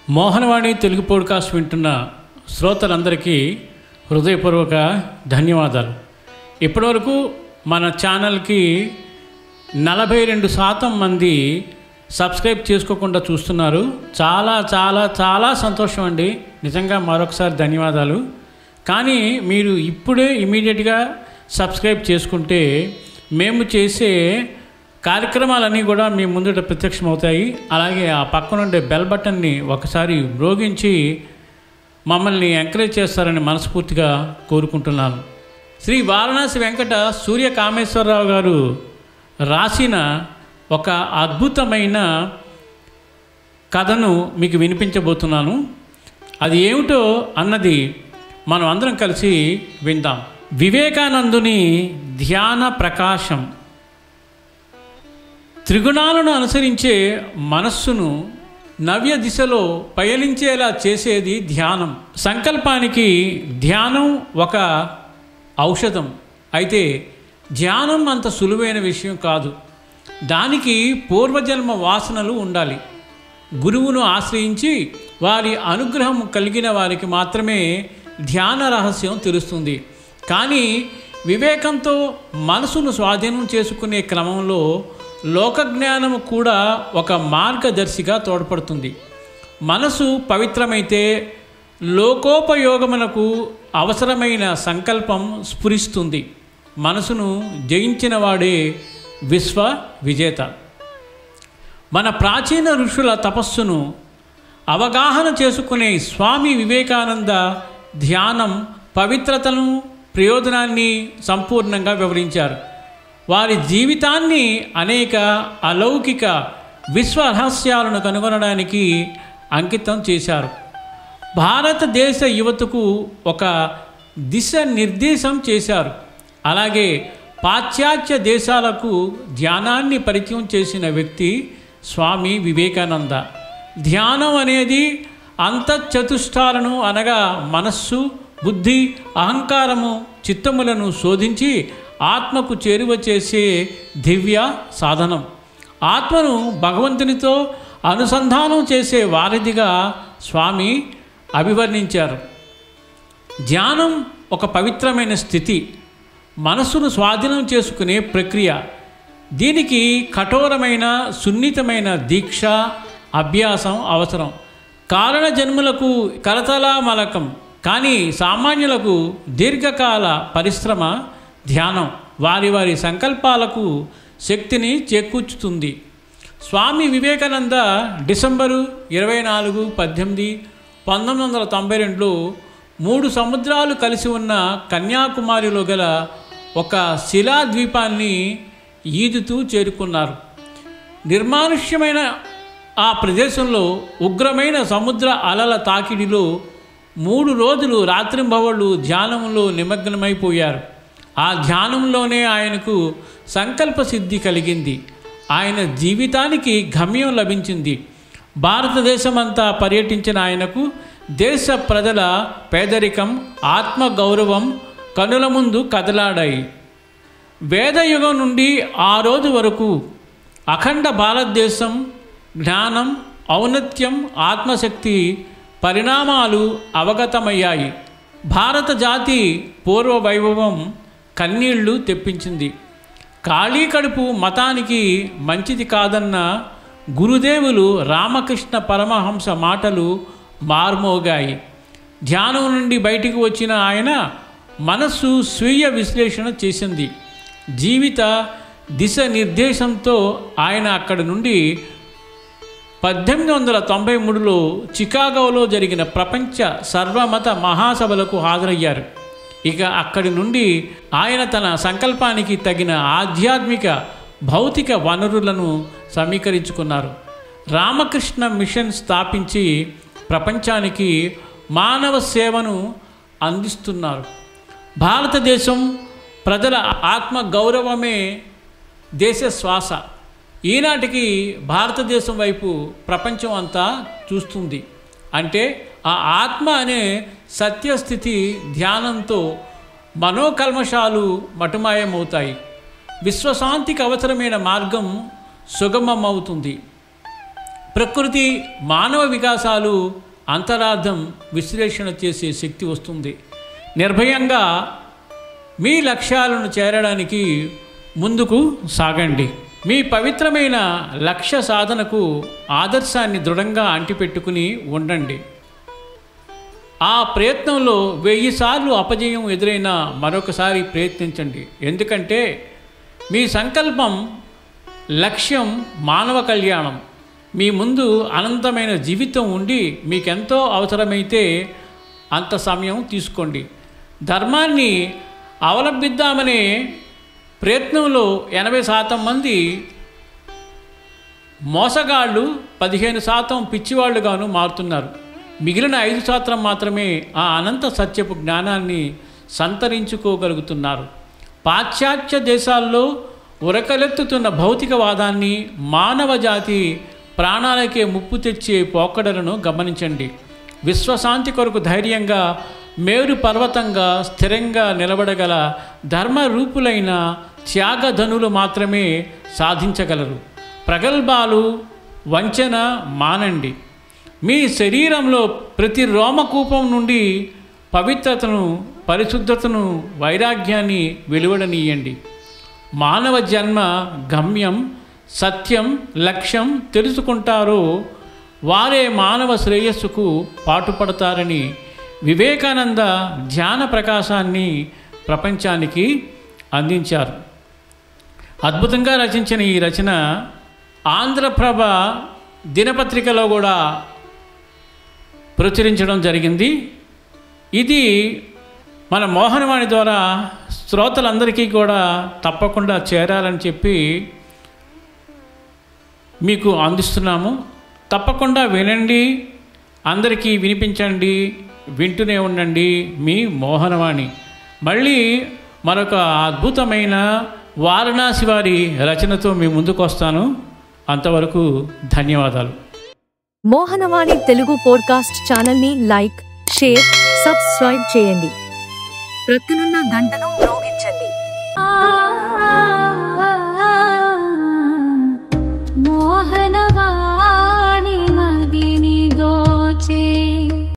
Mohanavani Telugu podcast వింటున్న శ్రోతలందరికీ హృదయపూర్వక ధన్యవాదాలు. ఇప్పటివరకు మన ఛానల్కి 42% మంది సబ్స్క్రైబ్ చేసుకోకుండా చూస్తున్నారు. చాలా చాలా చాలా సంతోషం అండి. నిజంగా మరొకసారి ధన్యవాదాలు. కానీ మీరు ఇప్పుడే ఇమీడియట్గా సబ్స్క్రైబ్ చేసుకుంటే మేము చేసే కార్యక్రమాలన్నీ కూడా మీ ముందుట ప్రత్యక్షమవుతాయి. అలాగే ఆ పక్కనుండే బెల్ బటన్ని ఒకసారి మ్రోగించి మమ్మల్ని ఎంకరేజ్ చేస్తారని మనస్ఫూర్తిగా కోరుకుంటున్నాను. శ్రీ వారణాసి వెంకట సూర్య కామేశ్వరరావు గారు రాసిన ఒక అద్భుతమైన కథను మీకు వినిపించబోతున్నాను. అది ఏమిటో అన్నది మనం అందరం కలిసి విందాం. వివేకానందుని ధ్యాన ప్రకాశం. త్రిగుణాలను అనుసరించే మనస్సును నవ్య దిశలో పయనించేలా చేసేది ధ్యానం. సంకల్పానికి ధ్యానం ఒక ఔషధం. అయితే ధ్యానం అంత సులువైన విషయం కాదు. దానికి పూర్వజన్మ వాసనలు ఉండాలి. గురువును ఆశ్రయించి వారి అనుగ్రహం కలిగిన వారికి మాత్రమే ధ్యాన రహస్యం తెలుస్తుంది. కానీ వివేకంతో మనసును స్వాధీనం చేసుకునే క్రమంలో లోకజ్ఞానము కూడా ఒక మార్గదర్శిగా తోడ్పడుతుంది. మనసు పవిత్రమైతే లోకోపయోగమునకు అవసరమైన సంకల్పం స్ఫురిస్తుంది. మనసును జయించిన వాడే విశ్వ విజేత. మన ప్రాచీన ఋషుల తపస్సును అవగాహన చేసుకునే స్వామి వివేకానంద ధ్యానం పవిత్రతను, ప్రయోజనాన్ని సంపూర్ణంగా వివరించారు. వారి జీవితాన్ని అనేక అలౌకిక విశ్వ రహస్యాలను కనుగొనడానికి అంకితం చేశారు. భారతదేశ యువతకు ఒక దిశ నిర్దేశం చేశారు. అలాగే పాశ్చాత్య దేశాలకు ధ్యానాన్ని పరిచయం చేసిన వ్యక్తి స్వామి వివేకానంద. ధ్యానం అనేది అంతఃచతుష్టాలను అనగా మనస్సు, బుద్ధి, అహంకారము, చిత్తములను శోధించి ఆత్మకు చేరువ చేసే దివ్య సాధనం. ఆత్మను భగవంతునితో అనుసంధానం చేసే వారధిగా స్వామి అభివర్ణించారు. ధ్యానం ఒక పవిత్రమైన స్థితి, మనస్సును స్వాధీనం చేసుకునే ప్రక్రియ. దీనికి కఠోరమైన, సున్నితమైన దీక్ష, అభ్యాసం అవసరం. కారణ జన్ములకు కరతలామలకం, కానీ సామాన్యులకు దీర్ఘకాల పరిశ్రమ ధ్యానం వారి వారి సంకల్పాలకు శక్తిని చేకూర్చుతుంది. స్వామి వివేకానంద డిసెంబరు 24, 18, 1992లో 3 సముద్రాలు కలిసి ఉన్న కన్యాకుమారిలో గల ఒక శిలాద్వీపాన్ని ఈదుతూ చేరుకున్నారు. నిర్మానుష్యమైన ఆ ప్రదేశంలో ఉగ్రమైన సముద్ర అలల తాకిడిలో 3 రోజులు రాత్రింబవళ్ళు ధ్యానంలో నిమగ్నమైపోయారు. ఆ ధ్యానంలోనే ఆయనకు సంకల్ప సిద్ధి కలిగింది. ఆయన జీవితానికి గమ్యం లభించింది. భారతదేశమంతా పర్యటించిన ఆయనకు దేశ ప్రజల పేదరికం, ఆత్మగౌరవం కనుల ముందు కదలాడాయి. వేదయుగం నుండి ఆ రోజు వరకు అఖండ భారతదేశం జ్ఞానం, ఔన్నత్యం, ఆత్మశక్తి పరిణామాలు అవగతమయ్యాయి. భారత జాతి పూర్వ వైభవం కన్నీళ్లు తెప్పించింది. ఖాళీ కడుపు మతానికి మంచిది కాదన్న గురుదేవులు రామకృష్ణ పరమహంస మాటలు మార్మోగాయి. ధ్యానం నుండి బయటికి వచ్చిన ఆయన మనస్సు స్వీయ విశ్లేషణ చేసింది. జీవిత దిశ నిర్దేశంతో ఆయన అక్కడి నుండి 1893లో చికాగోలో జరిగిన ప్రపంచ సర్వమత మహాసభలకు హాజరయ్యారు. ఇక అక్కడి నుండి ఆయన తన సంకల్పానికి తగిన ఆధ్యాత్మిక, భౌతిక వనరులను సమీకరించుకున్నారు. రామకృష్ణ మిషన్ స్థాపించి ప్రపంచానికి మానవ సేవను అందిస్తున్నారు. భారతదేశం ప్రజల ఆత్మ గౌరవమే దేశ శ్వాస. ఈనాటికి భారతదేశం వైపు ప్రపంచం అంతా చూస్తుంది. అంటే ఆ ఆత్మ అనే సత్యస్థితి ధ్యానంతో మనోకల్మషాలు మటుమాయమవుతాయి. విశ్వశాంతికి అవసరమైన మార్గం సుగమమవుతుంది. ప్రకృతి మానవ వికాసాలు అంతరార్థం విశ్లేషణ చేసే శక్తి వస్తుంది. నిర్భయంగా మీ లక్ష్యాలను చేరడానికి ముందుకు సాగండి. మీ పవిత్రమైన లక్ష్య సాధనకు ఆదర్శాన్ని దృఢంగా అంటిపెట్టుకుని ఉండండి. ఆ ప్రయత్నంలో 1000 సార్లు అపజయం ఎదురైనా మరొకసారి ప్రయత్నించండి. ఎందుకంటే మీ సంకల్పం, లక్ష్యం మానవ కళ్యాణం. మీ ముందు అనంతమైన జీవితం ఉండి మీకెంతో అవసరమైతే అంత సమయం తీసుకోండి. ధర్మాన్ని అవలంబిద్దామనే ప్రయత్నంలో 80% మంది మోసగాళ్ళు, 15% పిచ్చివాళ్ళుగాను మారుతున్నారు. మిగిలిన 5% మాత్రమే ఆ అనంత సత్యపు జ్ఞానాన్ని సంతరించుకోగలుగుతున్నారు. పాశ్చాత్య దేశాల్లో ఉరకలెత్తుతున్న భౌతికవాదాన్ని, మానవ జాతి ప్రాణాలకే ముప్పు తెచ్చే పోకడలను గమనించండి. విశ్వశాంతి కొరకు ధైర్యంగా, మేరు పర్వతంగా స్థిరంగా నిలబడగల ధర్మరూపులైన త్యాగధనులు మాత్రమే సాధించగలరు. ప్రగల్భాలు, వంచన మానండి. మీ శరీరంలో ప్రతి రోమకూపం నుండి పవిత్రతను, పరిశుద్ధతను, వైరాగ్యాన్ని వెలువడనీయండి. మానవ జన్మ గమ్యం, సత్యం, లక్ష్యం తెలుసుకుంటారో వారే మానవ శ్రేయస్సుకు పాటుపడతారని వివేకానంద ధ్యాన ప్రకాశాన్ని ప్రపంచానికి అందించారు. అద్భుతంగా రచించిన ఈ రచన ఆంధ్రప్రభ దినపత్రికలో కూడా ప్రచురించడం జరిగింది. ఇది మన మోహనవాణి ద్వారా శ్రోతలందరికీ కూడా తప్పకుండా చేరాలని చెప్పి మీకు అందిస్తున్నాము. తప్పకుండా వినండి, అందరికీ వినిపించండి, వింటూనే ఉండండి మీ మోహనవాణి. మళ్ళీ మరొక అద్భుతమైన వారణాసి వారి రచనతో మీ ముందుకు వస్తాను. అంతవరకు ధన్యవాదాలు. మోహనవాణి తెలుగు పోడ్కాస్ట్ ఛానల్ని లైక్, షేర్, సబ్స్క్రైబ్ చేయండి. ప్రక్కనున్న గంటను మ్రోగించండి. మోహనవాణి.